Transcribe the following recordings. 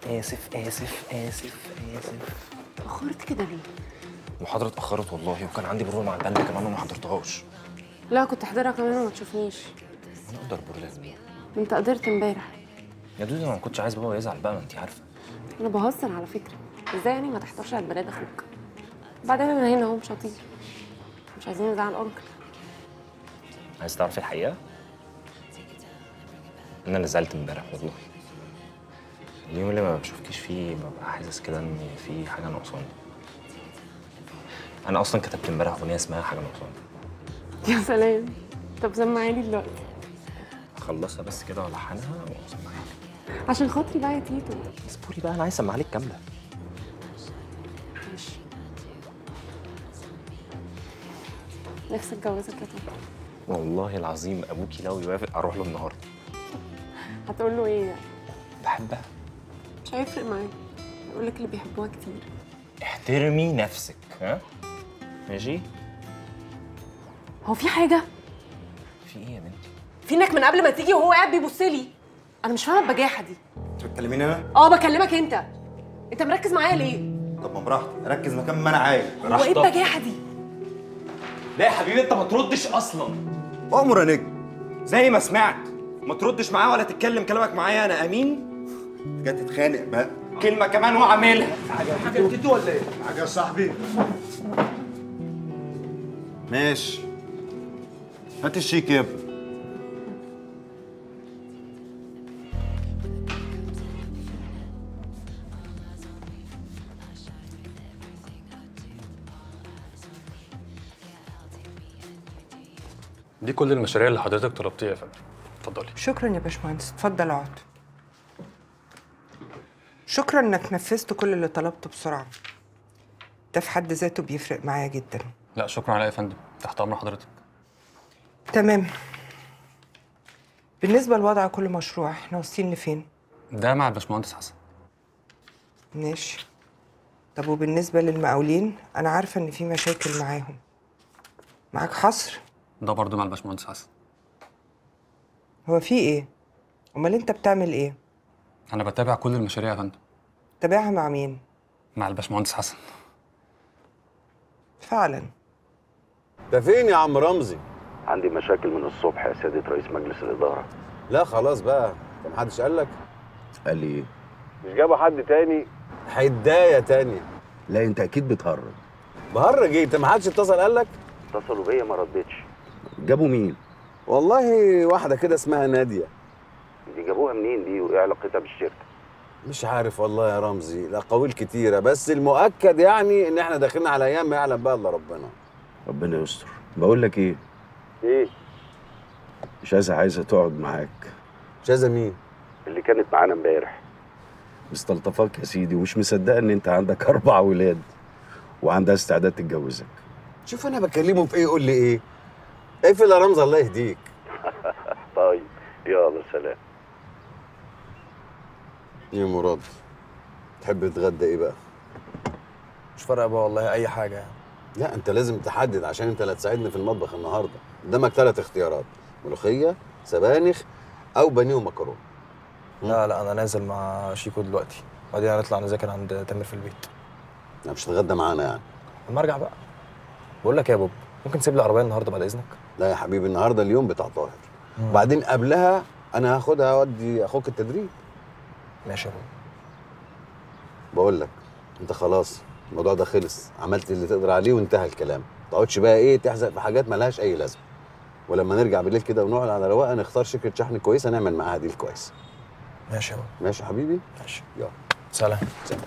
اسف اسف اسف اسف. اتأخرت كده ليه؟ المحاضرة اتأخرت والله، وكان عندي بروفة مع البند كمان وما حضرتهاش. لا كنت احضرها كمان وما تشوفنيش. انا اقدر برلين. انت قدرت امبارح. يا دودي انا ما كنتش عايز بابا يزعل بقى، ما انت عارفة. انا بهزر على فكرة، ازاي يعني ما تحضرش عيد ميلاد اخوك؟ بعدين انا هنا اهو مش هطير، مش عايزين نزعل انكل. عايز تعرفي الحقيقة؟ انا نزلت امبارح والله. اليوم اللي ما بشوفكيش فيه ببقى حاسس كده ان في حاجة ناقصاني. انا اصلا كتبت امبارح اغنية اسمها حاجة ناقصاني. يا سلام، طب سمعيني دلوقتي. اخلصها بس كده والحنها واسمعها لك. عشان خاطري بقى يا تيتو. اصبري بقى، انا عايز اسمعها لك كاملة. ماشي. نفسي اتجوزك يا تيتو. والله العظيم ابوكي لو يوافق اروح له النهارده. هتقول له ايه يعني؟ بحبها. مش هيفرق معايا، هيقول لك اللي بيحبوها كتير. احترمي نفسك، ها؟ ماشي؟ هو في حاجة؟ في ايه يا بنتي؟ في انك من قبل ما تيجي وهو قاعد بيبص لي. انا مش فاهمه البجاحه دي. انت بتكلميني انا؟ بكلمك انت. انت مركز معايا ليه؟ طب ما براحتي، اركز مكان ما انا عايز. هو ايه البجاحه دي؟ لا يا حبيبي انت ما تردش اصلا. اؤمر يا نجم. زي ما سمعت، ما تردش معاه ولا تتكلم كلامك معايا، انا امين. جاي تتخانق بقى؟ كلمه كمان واعملها. حاجه بتدي ولا ايه؟ حاجه يا صاحبي. ماشي. هات الشيك يا ابني. دي كل المشاريع اللي حضرتك طلبتيها يا فندم. اتفضلي. شكرا يا باشمهندس، اتفضل اقعد. شكرا انك نفذت كل اللي طلبته بسرعه. ده في حد ذاته بيفرق معايا جدا. لا شكرا عليا يا فندم، تحت امر حضرتك. تمام. بالنسبه لوضع كل مشروع احنا واصلين لفين؟ ده مع الباشمهندس حسن. ماشي. طب وبالنسبه للمقاولين انا عارفه ان في مشاكل معاهم. معاك حصر؟ ده برضه مع الباشمهندس حسن. هو في ايه؟ امال انت بتعمل ايه؟ انا بتابع كل المشاريع يا فندم. تابعها مع مين؟ مع الباشمهندس حسن. فعلا. ده فين يا عم رمزي؟ عندي مشاكل من الصبح يا سيادة رئيس مجلس الإدارة. لا خلاص بقى، انت محدش قال لك؟ قال لي ايه؟ مش جابوا حد تاني؟ حداية تانية. لا انت اكيد بتهرج. بهرج ايه؟ انت محدش اتصل قال لك؟ اتصلوا بيا ما ردتش. جابوا مين؟ والله واحدة كده اسمها نادية. دي جابوها منين دي وايه علاقتها بالشركة؟ مش عارف والله يا رمزي، الأقاويل كتيرة بس المؤكد يعني إن إحنا داخلين على أيام ما يعلم بقى إلا ربنا. ربنا يستر. بقول لك ايه؟ إيه؟ عايزة تقعد معاك. شاذة مين؟ اللي كانت معانا امبارح. مستلطفاك يا سيدي ومش مصدقة إن أنت عندك 4 أولاد وعندها استعداد تتجوزك. شوف أنا بكلمه في إيه يقول لي إيه؟ اقفل يا رمزي الله يهديك. طيب يلا سلام. يا مراد تحب تتغدى إيه بقى؟ مش فارقه بقى والله اي حاجه يعني. لا أنت لازم تحدد عشان أنت اللي هتساعدني في المطبخ النهاردة. قدامك 3 اختيارات، ملوخية، سبانخ، أو بانيه ومكرونة. لا انا نازل مع شيكو دلوقتي، بعدين هنطلع نذاكر عند تامر في البيت. لا مش هتتغدى معانا يعني؟ لما ارجع بقى. بقول لك يا بوب، ممكن تسيب لي العربيه النهارده بعد اذنك؟ لا يا حبيبي النهارده اليوم بتاع طاهر. وبعدين قبلها انا هاخدها اودي اخوك التدريب. ماشي يا بوب. بقول لك انت خلاص الموضوع ده خلص، عملت اللي تقدر عليه وانتهى الكلام. ما تقعدش بقى ايه تحزق في حاجات مالهاش اي لازمه. ولما نرجع بالليل كده ونقعد على رواقه نختار شركه شحن كويسه نعمل معاها ديل كويس. ماشي يا بوب. ماشي يا حبيبي؟ ماشي. يلا سلام. سلام.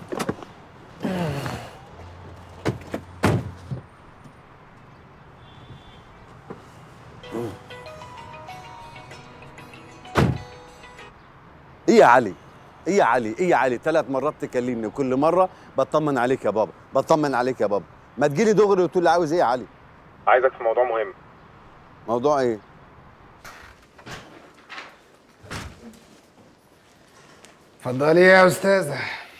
ايه يا علي؟ ايه يا علي؟ ايه يا علي؟ 3 مرات تكلمني وكل مره بطمن عليك يا بابا، بطمن عليك يا بابا. ما تجيلي دغري وتقول لي عاوز ايه يا علي؟ عايزك في موضوع مهم. موضوع ايه؟ اتفضلي يا استاذه.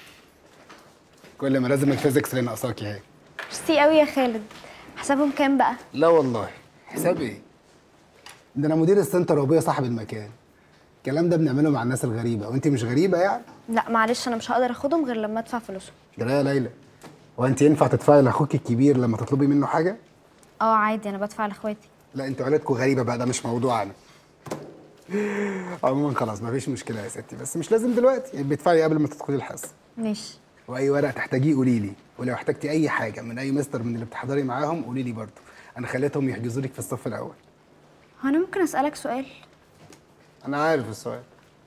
كل ما لازم الفيزيكس اللي ناقصاكي اهي. ميرسي قوي يا خالد. حسابهم كام بقى؟ لا والله حساب ايه؟ ده انا مدير السنتر وابويا صاحب المكان. الكلام ده بنعمله مع الناس الغريبه، وانت مش غريبه يعني. لا معلش انا مش هقدر اخدهم غير لما ادفع فلوسهم. ده يا ليلى، هو انت ينفع تدفعي لاخوك الكبير لما تطلبي منه حاجه؟ عادي انا بدفع لاخواتي. لا انتوا عيلتكم غريبه بقى، ده مش موضوعنا. عموما خلاص مفيش مشكله يا ستي، بس مش لازم دلوقتي، بتدفعي قبل ما تدخلي الحصه. ماشي. واي ورق تحتاجيه قولي لي، ولو احتجتي اي حاجه من اي مستر من اللي بتحضري معاهم قولي لي برضه، انا خليتهم يحجزوا لك في الصف الاول. هو انا ممكن اسالك سؤال؟ انا عارف السؤال.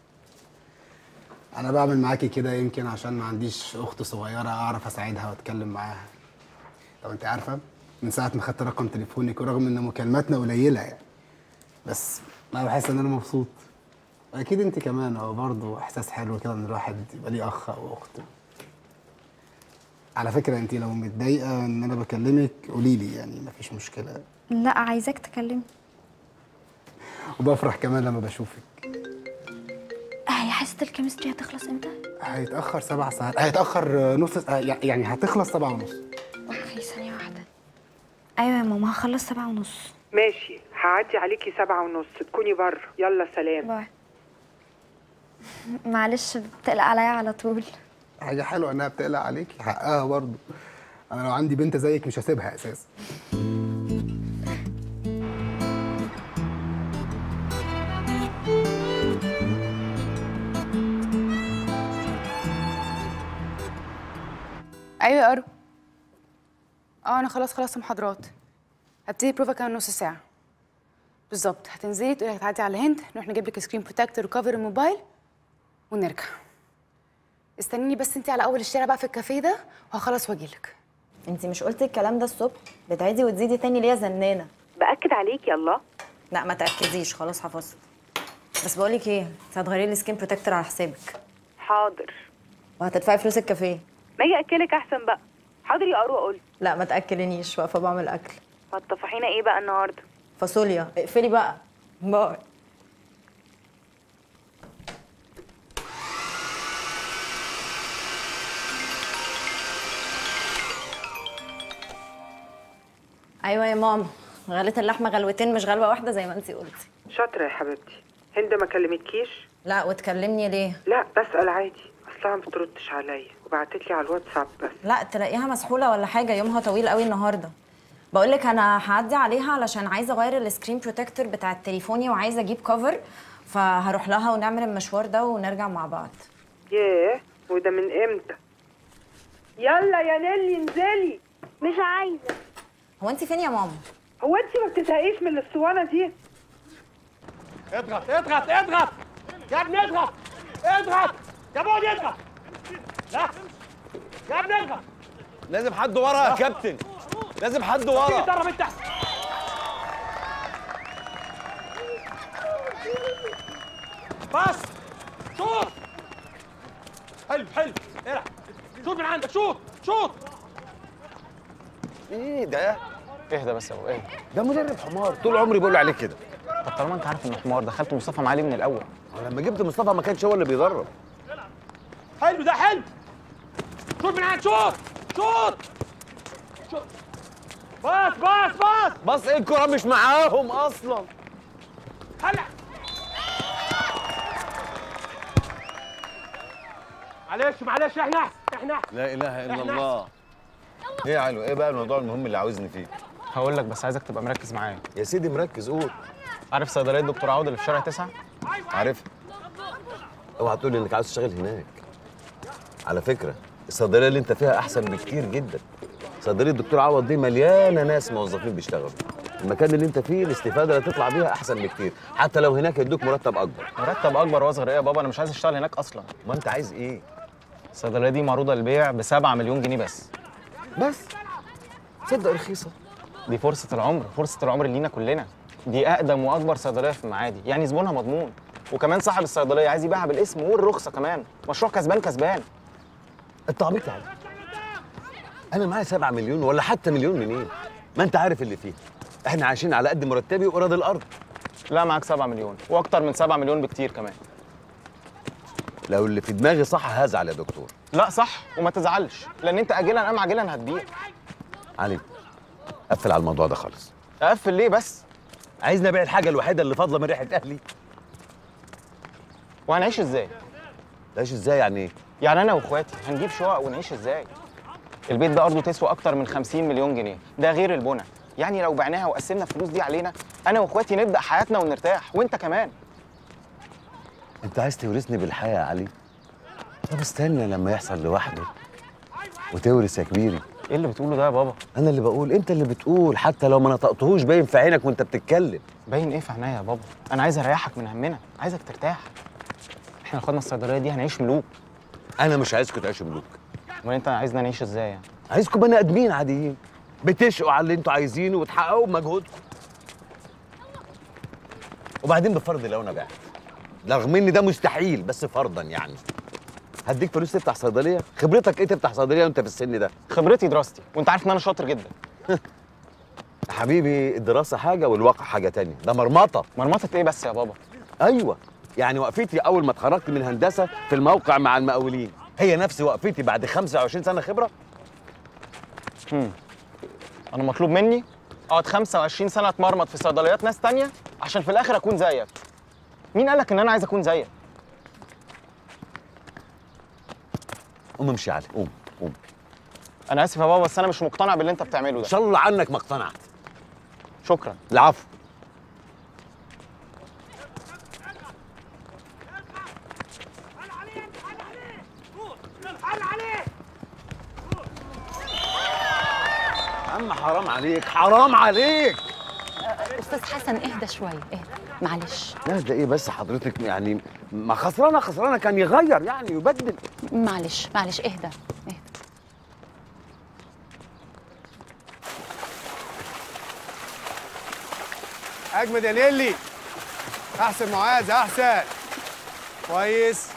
انا بعمل معاكي كده يمكن عشان ما عنديش اخت صغيره اعرف اساعدها واتكلم معاها. طب انت عارفه من ساعه ما خدت رقم تليفونك، ورغم ان مكالماتنا قليله يعني، بس انا بحس ان انا مبسوط. اكيد انت كمان، هو برضه احساس حلو كده ان الواحد يبقى ليه اخ او اخت. على فكره انت لو متضايقه ان انا بكلمك قولي لي، يعني مفيش مشكله. لا عايزاك تكلمني. وبفرح كمان لما بشوفك. هي حصه الكيمستري هتخلص امتى؟ هيتاخر 7 ساعات، هيتاخر نص يعني هتخلص 7:30. اوكي ثانيه واحده. ايوه يا ماما هخلص 7:30. ماشي، هعدي عليكي 7:30 تكوني بره. يلا سلام. باي. معلش بتقلق عليا على طول. حاجه حلوه انها بتقلق عليكي، حقها برضه. انا لو عندي بنت زيك مش هسيبها اساسا. ايوه يا ارو. انا خلصت محاضرات. هبتدي بروفا كمان نص ساعه بالظبط. هتنزلي تقولي هتعدي على هند، نروح نجيب لك سكرين بروتكتور وكفر الموبايل ونرجع. استنيني بس انت على اول الشارع بقى في الكافيه ده، وهخلص واجيلك. انت مش قلتي الكلام ده الصبح؟ بتعيدي وتزيدي تاني ليه يا زنانه؟ باكد عليكي. الله لا ما تاكديش، خلاص حفظت. بس بقول لك ايه، انت هتغيري لي سكين بروتكتور على حسابك. حاضر. وهتدفعي فلوس الكافيه. ما اجي اكلك احسن بقى. حاضر يا اروى. قلت لا ما تاكلنيش، واقفه بعمل اكل. ما تطفحينا ايه بقى النهارده؟ فاصوليا. اقفلي بقى. باي. ايوه يا ماما، غليت اللحمه غلوتين مش غلوه واحده زي ما انتي قلتي. شاطره يا حبيبتي. هند ما كلمتكيش؟ لا وتكلمني ليه؟ لا بسأل عادي، اصلها ما بتردش عليا وبعتت لي على الواتساب بس. لا تلاقيها مسحوله ولا حاجه، يومها طويل قوي النهارده. بقول لك انا هعدي عليها علشان عايزه اغير السكرين بروتكتور بتاع تليفوني وعايزه اجيب كفر، فهروح لها ونعمل المشوار ده ونرجع مع بعض. ياه، وده من امتى؟ يلا يا نيلي انزلي. مش عايزه. هو انت فين يا ماما؟ هو انت ما بتزهقيش من الاسطوانه دي؟ اضغط اضغط اضغط يا ابني، اضغط اضغط يا بعد، اضغط. لا يا ابني اضغط. لازم حد ورا يا كابتن، لازم حد ورا. تيجي تقرب انت. بس شوط. حلو حلو، العب شوط من عندك، شوط شوط. ايه ده؟ اهدى بس يا ابو اهدى. ده مدرب حمار، طول عمري بقول عليه كده. طب طالما انت عارف انه حمار دخلت مصطفى معالي من الاول. لما جبت مصطفى ما كانش هو اللي بيدرب. حلو ده حلو. شوط من عندك، شوط شوط شوط. باص باص باص. باص ايه؟ الكرة مش معاهم اصلا. هلا معلش معلش، احنا احنا لا اله الا الله. ايه يا علو، ايه بقى الموضوع المهم اللي عاوزني فيه؟ هقول لك بس عايزك تبقى مركز معايا. يا سيدي مركز، قول. عارف صيدليه دكتور عوض اللي في شارع 9؟ عارفها. اوعى تقول لي انك عاوز تشتغل هناك. على فكره الصيدليه اللي انت فيها احسن بكتير جدا. صيدليه الدكتور عوض دي مليانه ناس موظفين بيشتغلوا. المكان اللي انت فيه الاستفاده اللي تطلع بيها احسن بكتير، حتى لو هناك يدوك مرتب اكبر. مرتب اكبر واصغر ايه يا بابا؟ انا مش عايز اشتغل هناك اصلا. ما انت عايز ايه؟ الصيدليه دي معروضه للبيع ب7 مليون جنيه بس. بس تصدق رخيصه. دي فرصه العمر، فرصه العمر لينا كلنا. دي اقدم واكبر صيدليه في المعادي، يعني زبونها مضمون. وكمان صاحب الصيدليه عايز يبيعها بالاسم والرخصه كمان. مشروع كسبان كسبان. انت عبيط يعني؟ انا معايا 7 مليون ولا حتى مليون منين؟ ما انت عارف اللي فيه. احنا عايشين على قد مرتبي وراضي الارض. لا معاك 7 مليون واكتر من 7 مليون بكتير كمان. لو اللي في دماغي صح هزعل يا دكتور. لا صح، وما تزعلش لان انت اجلا ام عاجلا هتبيع. علي قفل على الموضوع ده خالص. اقفل ليه بس؟ عايزني ابيع الحاجه الوحيده اللي فاضله من ريحه اهلي؟ وهنعيش ازاي؟ تعيش ازاي يعني ايه؟ يعني انا واخواتي هنجيب شقق ونعيش ازاي؟ البيت ده ارضه تسوى اكتر من 50 مليون جنيه، ده غير البنى. يعني لو بعناها وقسمنا الفلوس دي علينا، انا واخواتي نبدا حياتنا ونرتاح، وانت كمان. انت عايز تورثني بالحياه يا علي؟ طب استنى لما يحصل لوحده وتورث يا كبيري. ايه اللي بتقوله ده يا بابا؟ انا اللي بقول، انت اللي بتقول، حتى لو ما نطقتهوش باين في عينك وانت بتتكلم. باين ايه في عينيا يا بابا؟ انا عايز اريحك من همنا، عايزك ترتاح. احنا لو خدنا الصيدليه دي هنعيش ملوك. انا مش عايزكم تعيشوا ملوك. امال انت عايزنا نعيش ازاي يعني؟ عايزكم بني ادمين عاديين بتشقوا على اللي انتوا عايزينه وتحققوا بمجهودكم. وبعدين بفرض لو انا بعت، رغم ان ده مستحيل بس فرضا يعني، هديك فلوس تفتح صيدليه؟ خبرتك ايه تفتح صيدليه وانت في السن ده؟ خبرتي دراستي، وانت عارف ان انا شاطر جدا. يا حبيبي الدراسه حاجه والواقع حاجه تانية، ده مرمطه. مرمطه ايه بس يا بابا؟ ايوه، يعني وقفتي اول ما اتخرجت من هندسه في الموقع مع المقاولين هي نفس وقفتي بعد 25 سنه خبره؟ انا مطلوب مني اقعد 25 سنه اتمرمط في صيدليات ناس تانية عشان في الاخر اكون زيك. مين قالك ان انا عايز اكون زيك؟ قوم امشي يا علي، قوم قوم. انا اسف يا بابا بس انا مش مقتنع باللي انت بتعمله ده. ان شاء الله عنك ما اقتنعت. شكرا. العفو. عم حرام عليك، حرام عليك. استاذ حسن اهدى شويه، اهدى معلش. لا ده ايه بس حضرتك يعني، ما خسرانه كان يغير يعني يبدل. معلش معلش اهدى اهدى. اجمد يا نيلي. احسن معاذ، احسن. كويس.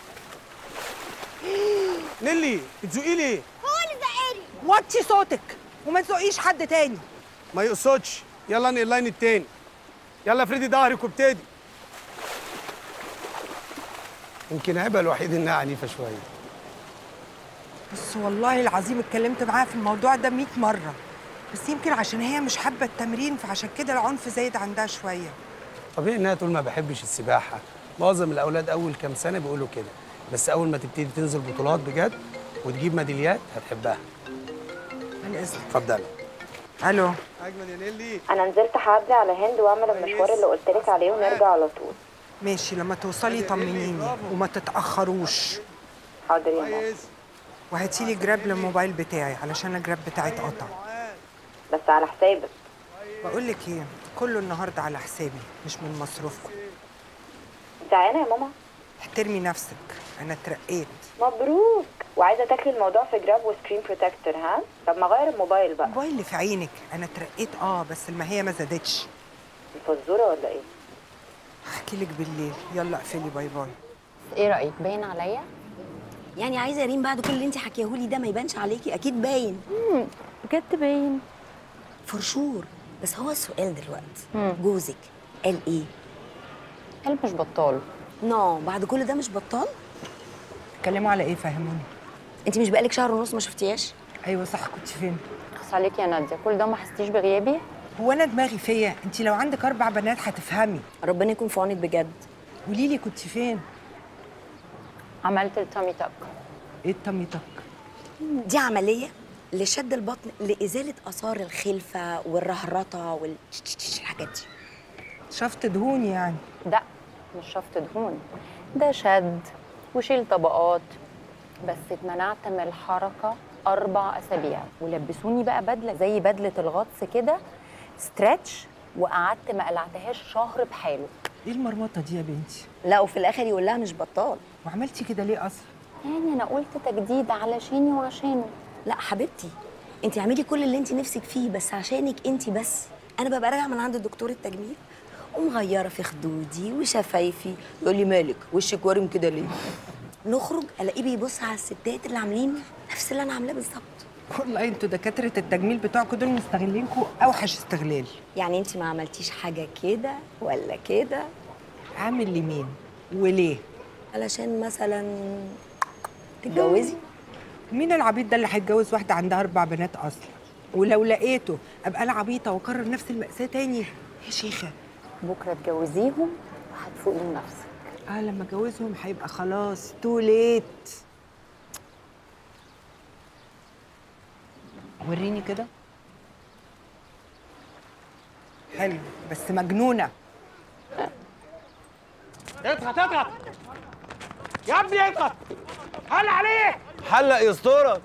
نيلي بتزقي ليه؟ هو اللي زقني. وطي صوتك وما تزقيش حد تاني. ما يقصدش. يلا انقل اللاين التاني. يلا افردي ظهرك وابتدي. يمكن عيبها الوحيد انها عنيفه شويه. بس والله العظيم اتكلمت معاها في الموضوع ده 100 مرة، بس يمكن عشان هي مش حابة التمرين فعشان كده العنف زايد عندها شوية. طبيعي انها تقول ما بحبش السباحة، معظم الأولاد أول كام سنة بيقولوا كده، بس أول ما تبتدي تنزل بطولات بجد وتجيب ميداليات هتحبها. عن إذنك. اتفضلي. ألو. أجمل يا نيلي. انا نزلت هعدي على هند واعمل المشوار اللي قلت لك عليه ونرجع على طول. ماشي، لما توصلي طمنيني وما تتأخروش. حاضر يا ماما. وهاتيلي جراب للموبايل بتاعي علشان الجراب بتاعي اتقطع. بس على حسابك. بقول لك ايه، كله النهارده على حسابي مش من مصروفكم. انت عيانه يا ماما؟ احترمي نفسك، انا اترقيت. مبروك. وعايزه تاكلي الموضوع في جراب وسكرين بروتكتور، ها؟ طب ما غير الموبايل بقى. الموبايل اللي في عينك، انا اترقيت بس الماهيه ما زادتش. الفزوره ولا ايه؟ هحكي لك بالليل، يلا اقفلي، باي باي. ايه رايك باين عليا؟ يعني عايزه يا ريم بعد كل اللي انت حكيهولي ده ما يبانش عليكي؟ اكيد باين. بجد باين فرشور. بس هو السؤال دلوقتي، جوزك قال ايه؟ قال مش بطال. بعد كل ده مش بطال؟ اتكلموا على ايه؟ فهموني. انت مش بقالك شهر ونص ما شفتيهاش؟ ايوه صح، كنت فين؟ خص عليك يا ناديه، كل ده ما حسيتيش بغيابي؟ هو انا دماغي فيا؟ انت لو عندك 4 بنات هتفهمي. ربنا يكون في عونك بجد. قولي لي كنت فين؟ عملت التامي تك. ايه التامي تك؟ دي عمليه لشد البطن لازاله اثار الخلفه والرهرطه والحاجات دي. شفط دهون يعني؟ لا مش شفط دهون، ده شد وشيل طبقات. بس اتمنعت من الحركه 4 أسابيع، ولبسوني بقى بدله زي بدله الغطس كده ستريتش، وقعدت ما قلعتهاش شهر بحاله. ايه المرمطه دي يا بنتي؟ لا وفي الاخر يقول لها مش بطال. وعملتي كده ليه اصلا؟ يعني انا قلت تجديد علشاني وعشانه. لا حبيبتي، انت اعملي كل اللي انت نفسك فيه بس عشانك انت بس. انا ببقى راجعه من عند الدكتور التجميل ومغيره في خدودي وشفايفي، يقول لي مالك وشك وارم كده ليه؟ نخرج الاقيه بيبص على الستات اللي عاملين نفس اللي انا عاملاه بالظبط. والله انتوا دكاتره التجميل بتوعكم دول مستغلينكم اوحش استغلال. يعني انت ما عملتيش حاجه كده ولا كده؟ عامل لمين وليه؟ علشان مثلا تتجوزي. مين العبيط ده اللي هيتجوز واحده عندها 4 بنات اصلا؟ ولو لقيته ابقى انا عبيطه واكرر نفس المأساة تاني؟ يا شيخه بكره تجوزيهم وهتفوقي لنفسك. لما اتجوزهم هيبقى خلاص تو ليت. وريني كده. حلو بس مجنونه. اضغط اضغط يا ابني، اضغط. حل عليه. حلق يسترك.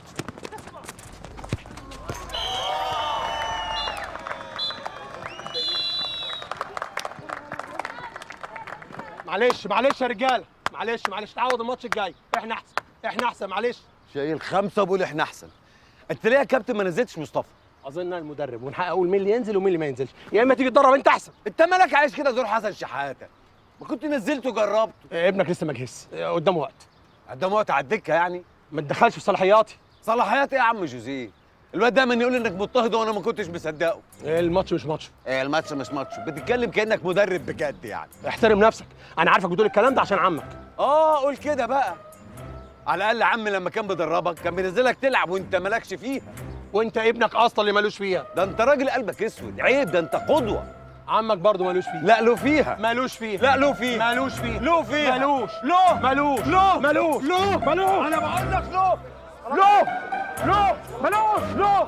معلش معلش يا رجاله، معلش تعوض الماتش الجاي. احنا احسن معلش. شايل 5 بقول احنا احسن. انت ليه يا كابتن ما نزلتش مصطفى؟ اظن انا المدرب ونحقق اقول مين اللي ينزل ومين اللي ما ينزلش، يا اما تيجي تدرب انت احسن. انت مالك عايش كده زور حسن شحاته؟ ما كنت نزلت وجربت. ابنك لسه ما جهزش، قدامه وقت. قدامه وقت على الدكه يعني؟ ما تدخلش في صلاحياتي. صلاحيات ايه يا عم جوزيه؟ الواد دايما يقول انك مضطهد وانا ما كنتش مصدقه. الماتش مش ماتش. الماتش مش ماتش، بتتكلم كانك مدرب بجد يعني. احترم نفسك، انا عارفك بتقول الكلام ده عشان عمك. قول كده بقى. على الاقل عمي لما كان بيدربك كان بينزلك تلعب وانت مالكش فيها. وانت ابنك اصلا اللي مالوش فيها. ده انت راجل قلبك اسود، عيب، ده انت قدوه. عمك برضه مالوش فيها. لا له فيها. مالوش فيها. لا له فيها. مالوش فيها. له فيها. مالوش. له. مالوش. له. مالوش. له. مالوش. انا بقول لك له. له. له. مالوش. له.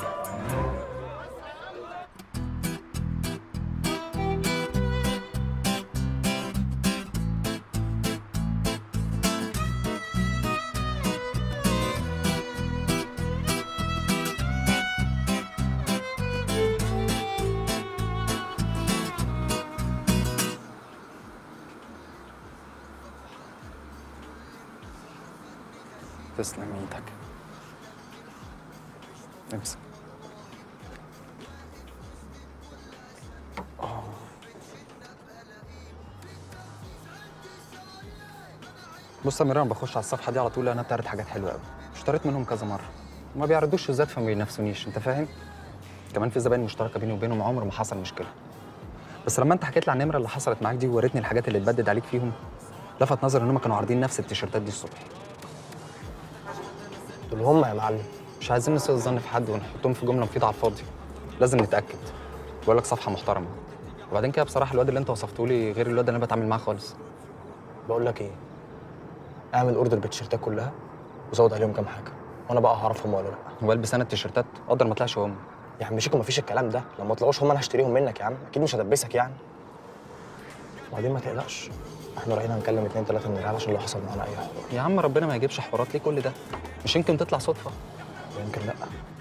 تسلم ايدك. امسك. بص يا ميران، بخش على الصفحه دي على طول انا بتعرض حاجات حلوه قوي، اشتريت منهم كذا مره وما بيعرضوش زاد فما بينافسونيش، انت فاهم؟ كمان في زباين مشتركه بيني وبينهم عمر ما حصل مشكله. بس لما انت حكيت لي عن النمره اللي حصلت معاك دي ووريتني الحاجات اللي اتبدد عليك فيهم، لفت نظري ان هم كانوا عارضين نفس التيشيرتات دي الصبح. دول هم يا معلم. مش عايزين نسيء الظن في حد ونحطهم في جمله مفيده على الفاضي، لازم نتاكد. بقول لك صفحه محترمه. وبعدين كده بصراحه الواد اللي انت وصفته لي غير الواد اللي انا بتعامل معاه خالص. بقول لك ايه، اعمل اوردر بالتيشيرتات كلها وزود عليهم كام حاجه وانا بقى هعرفهم ولا لا. والبس انا التيشيرتات اقدر ما اطلعش هم. يا عم شيكو مفيش الكلام ده، لما ما طلعوش هم انا هشتريهم منك يا عم، اكيد مش هدبسك يعني. وبعدين ما تقلقش، احنا رايحين هنكلم 2 3 من العيال عشان لو حصل معانا اي حوار. يا عم ربنا ما يجيبش حوارات، ليه كل ده؟ مش يمكن تطلع صدفه؟ يمكن لا.